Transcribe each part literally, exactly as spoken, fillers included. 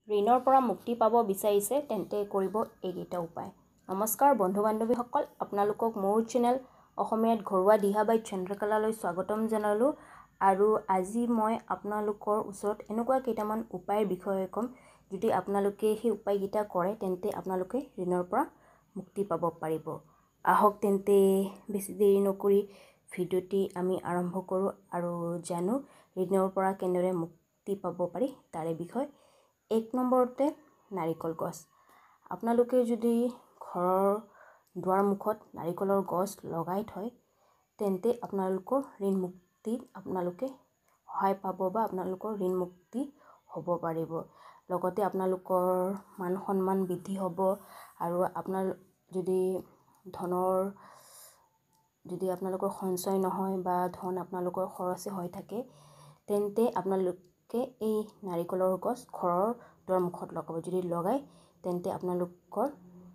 ঋণৰ পৰা মুক্তি পাব বিচাৰিছে তেন্তে কৰিব এইকেইটা উপায়। নমস্কাৰ বন্ধু বান্ধৱীসকল, আপোনালোকক মোৰ চেনেল অসমীয়াত ঘৰুৱা দিহা বাই চন্দ্ৰকলালৈ স্বাগতম জনালোঁ। আৰু আজি মই আপোনালোকৰ ওচৰত এনেকুৱা কেইটামান উপায়ৰ বিষয়ে ক'ম, যদি আপোনালোকে সেই উপায়কেইটা কৰে তেন্তে আপোনালোকে ঋণৰ পৰা মুক্তি পাব পাৰিব। আহক তেন্তে বেছি দেৰি নকৰি ভিডিঅ'টি আমি আৰম্ভ কৰোঁ আৰু জানো ঋণৰ পৰা কেনেদৰে মুক্তি পাব পাৰি তাৰে বিষয়ে। এক নম্বৰতে নাৰিকল গছ। আপোনালোকে যদি ঘৰৰ দুৱাৰ মুখত নাৰিকলৰ গছ লগাই থয় তেন্তে আপোনালোকৰ ঋণ মুক্তিত আপোনালোকে সহায় পাব বা আপোনালোকৰ ঋণ মুক্তি হ'ব পাৰিব। লগতে আপোনালোকৰ মান সন্মান বৃদ্ধি হ'ব আৰু আপোনাৰ যদি ধনৰ যদি আপোনালোকৰ সঞ্চয় নহয় বা ধন আপোনালোকৰ খৰচে হৈ থাকে তেন্তে আপোনালোকে এই নাৰিকলৰ গছ ঘৰৰ দুৱাৰ মুখত লগাব। যদি লগাই তেন্তে আপোনালোকৰ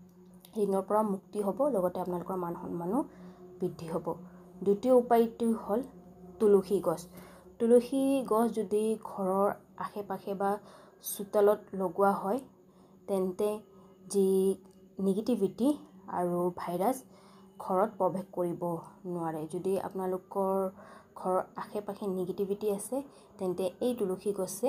ঋণৰ পৰা মুক্তি হ'ব, লগতে আপোনালোকৰ মান সন্মানো বৃদ্ধি হ'ব। দ্বিতীয় উপায়টো হ'ল তুলসী গছ। তুলসী গছ যদি ঘৰৰ আশে পাশে বা চোতালত লগোৱা হয় তেন্তে যি নিগেটিভিটি আৰু ভাইৰাছ ঘৰত প্ৰৱেশ কৰিব নোৱাৰে। যদি আপোনালোকৰ ঘৰৰ আশে পাশে নিগেটিভিটি আছে তেন্তে এই তুলসী গছে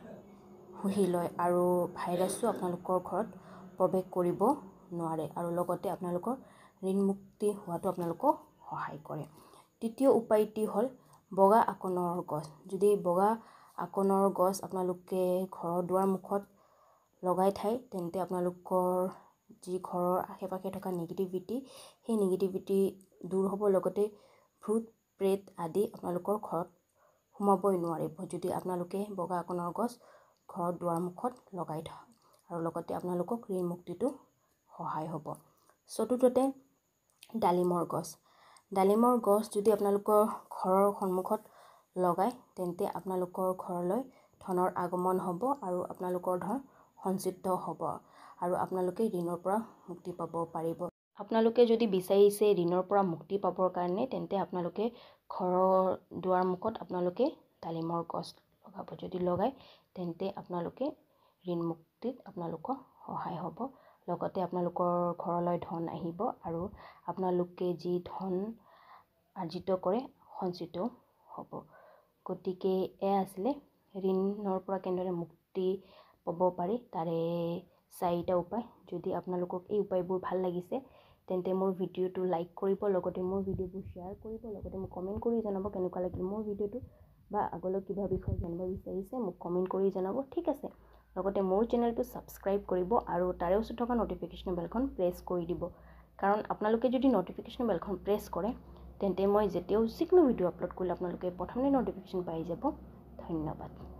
শুহি লয় আৰু ভাইৰাছো আপোনালোকৰ ঘৰত প্ৰৱেশ কৰিব নোৱাৰে আৰু লগতে আপোনালোকৰ ঋণ মুক্তি হোৱাটো আপোনালোকক সহায় কৰে। তৃতীয় উপায়টি হ'ল বগা আকণৰ গছ। যদি বগা আকণৰ গছ আপোনালোকে ঘৰৰ দুৱাৰ মুখত লগাই থয় তেন্তে আপোনালোকৰ যি ঘৰৰ আশে পাশে থকা নিগেটিভিটি সেই নিগেটিভিটি দূৰ হ'ব, লগতে ভূত প্ৰেত আদি আপোনালোকৰ ঘৰত সোমাবই নোৱাৰিব যদি আপোনালোকে বগা আকণৰ গছ ঘৰত দুৱাৰ মুখত লগাই থয় আৰু লগতে আপোনালোকক ঋণ মুক্তিটো সহায় হ'ব। চতুৰ্থতে ডালিমৰ গছ। ডালিমৰ গছ যদি আপোনালোকৰ ঘৰৰ সন্মুখত লগায় তেন্তে আপোনালোকৰ ঘৰলৈ ধনৰ আগমন হ'ব আৰু আপোনালোকৰ ধন সঞ্চিত হ'ব আৰু আপোনালোকে ঋণৰ পৰা মুক্তি পাব পাৰিব। আপোনালোকে যদি বিচাৰিছে ঋণৰ পৰা মুক্তি পাবৰ কাৰণে তেন্তে আপোনালোকে ঘৰৰ দুৱাৰ মুখত আপোনালোকে ডালিমৰ গছ লগাব। যদি লগায় তেন্তে আপোনালোকে ঋণ মুক্তিত আপোনালোকৰ সহায় হ'ব, লগতে আপোনালোকৰ ঘৰলৈ ধন আহিব আৰু আপোনালোকে যি ধন আৰ্জিত কৰে সঞ্চিত হ'ব। গতিকে এয়া আছিলে ঋণৰ পৰা কেনেদৰে মুক্তি পাব পাৰি তাৰে চাৰিটা উপায়। যদি আপোনালোকক এই উপায়বোৰ ভাল লাগিছে তেন্তে মোৰ ভিডিঅ'টো লাইক কৰিব, লগতে মোৰ ভিডিঅ'বোৰ শ্বেয়াৰ কৰিব, লগতে মোক কমেণ্ট কৰি জনাব কেনেকুৱা লাগিল মোৰ ভিডিঅ'টো বা আগলৈ কিবা বিষয়ে জানিব বিচাৰিছে মোক কমেণ্ট কৰি জনাব। ঠিক আছে, লগতে মোৰ চেনেলটো ছাবস্ক্ৰাইব কৰিব আৰু তাৰে ওচৰত থকা ন'টিফিকেশ্যন বেলখন প্ৰেছ কৰি দিব, কাৰণ আপোনালোকে যদি ন'টিফিকেশ্যন বেলখন প্ৰেছ কৰে তেন্তে মই যেতিয়াও যিকোনো ভিডিঅ' আপলোড কৰিলে আপোনালোকে প্ৰথমে ন'টিফিকেশ্যন পাই যাব। ধন্যবাদ।